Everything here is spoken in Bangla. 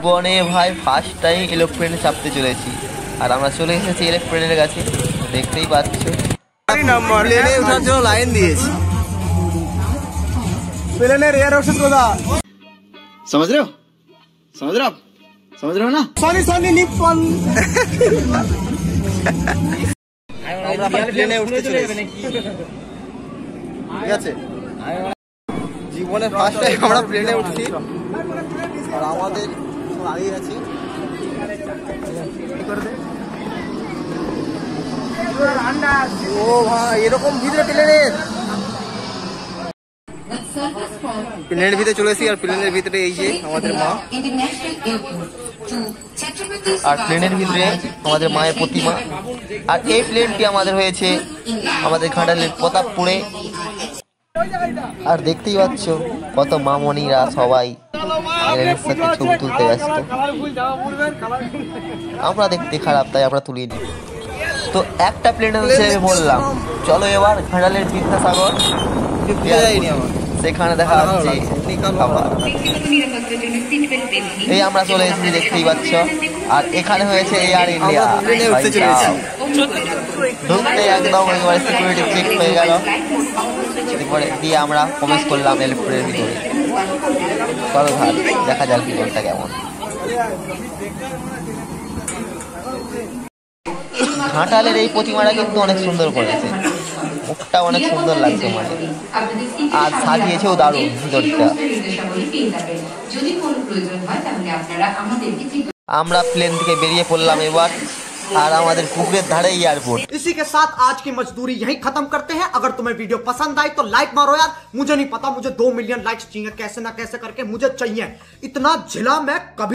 জীবনে ভাই ফার্স্ট টাইম এরোপ্লেনে চাপতে চলেছি, আর আমরা চলে এসেছি এরোপ্লেনের কাছে, দেখতেই পাচ্ছ। প্লেনে ওঠার জন্য লাইন দিয়েছি। प्लेनेर एयर होस्टेस को समझ रहे हो ना? Sony Nippon. আমরা প্লেনে উঠতে চলেছি, ঠিক আছে? জীবনে ফার্স্ট টাইম আমরা প্লেনে উঠছি, আর আমাদের দাঁড়িয়ে আছি। ও ভাই, এরকম ভিতরে প্লেনের ভিতরে চলে এসেছি, আর প্লেনের ভিতরে এই যে আমাদের মা, আর প্লেনের ভিতরে আমাদের মায়ের প্রতিমা। আর এই প্লেনটি আমাদের হয়েছে আমাদের ঘাটালের প্রতাপপুরে। আর দেখতেই পাচ্ছ কত মামনিরা সবাই প্লেনের সাথে ছবি তুলতে ব্যস্ত। আমরা দেখতে খারাপ, তাই আমরা তুলিনি। তো একটা প্লেনের হিসেবে বললাম, চলো এবার ঘাটালের বিদ্যাসাগর, সেখানে দেখা যাচ্ছে। এই আমরা চলে এসেছি, দেখতেই পাচ্ছ। আর এখানে হয়েছে এয়ার ইন্ডিয়া, ঢুকতে একদম একেবারে সিকিউরিটি চেক হয়ে গেল, এরপরে দিয়ে আমরা প্রবেশ করলাম এয়ারপোর্টের ভিতরে। চলো ভাই দেখা যাক ভিতরটা কেমন। ঘাটালের এই প্রতিমাটা কিন্তু অনেক সুন্দর করেছে, মুখটা অনেক সুন্দর লাগছে মানে, আর সাজিয়েছেও দারুণ ভিতরটা। আমরা প্লেন থেকে বেরিয়ে পড়লাম এবার, আর আমাদের পুকুরের ধারে এয়ারपोर्ट। इसी के साथ आज की मजदूरी यहीं खत्म करते हैं। अगर तुम्हें वीडियो पसंद आई तो लाइक मारो यार, मुझे नहीं पता, मुझे 2 मिलियन लाइक्स चाहिए, कैसे ना कैसे करके मुझे चाहिए। इतना झिला मैं कभी